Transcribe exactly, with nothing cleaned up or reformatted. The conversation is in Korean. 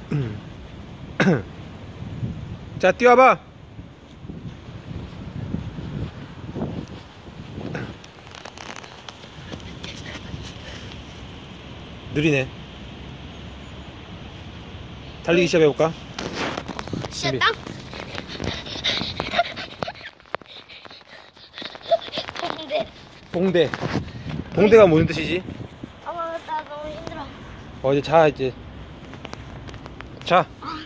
자, 뛰어봐. 느리네. 달리기 시작해볼까? 시작다. 봉대. 봉대. 봉대가 무슨 뜻이지? 아, 나 너무 힘들어. 어, 이제 자, 이제. 자. 아.